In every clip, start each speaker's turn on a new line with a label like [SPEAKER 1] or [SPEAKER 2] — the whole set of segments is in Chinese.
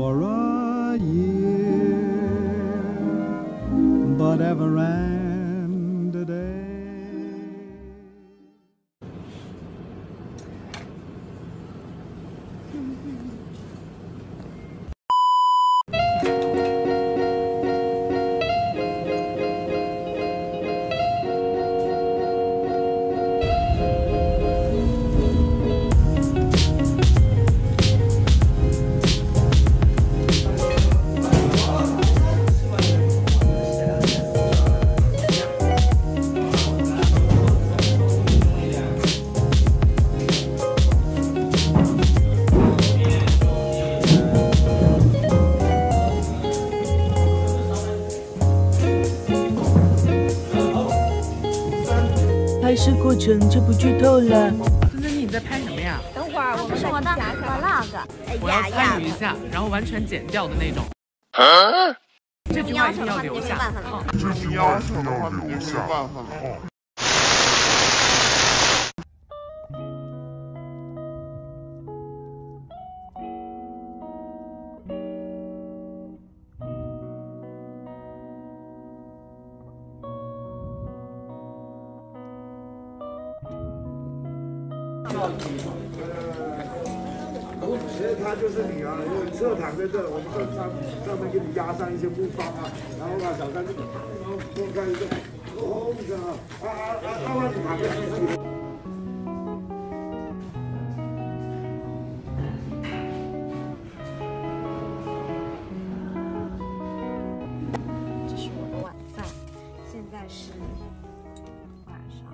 [SPEAKER 1] for a year, but ever and a day.
[SPEAKER 2] 拍摄过程就不剧透了。
[SPEAKER 3] 孙孙，你在拍什么呀？
[SPEAKER 4] 等会儿我们是我的 vlog，
[SPEAKER 3] 我要参与一下，然后完全剪掉的那种。这句话一定要留下。
[SPEAKER 5] 这句话一定要留下。
[SPEAKER 6] 它就是你啊，因为侧躺在这，我们上面给你压上一些木方啊，然后把小三就松开一个，你看啊，你躺在机器里。
[SPEAKER 4] 这是我的晚饭，现在是晚上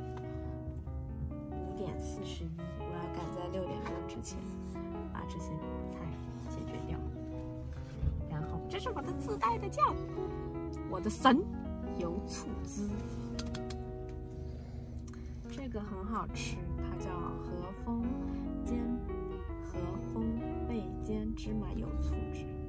[SPEAKER 4] 5:41，我要赶在6点钟之前把这些菜解决掉。然后这是我的自带的酱，我的神油醋汁，这个很好吃，它叫和风味煎芝麻油醋汁。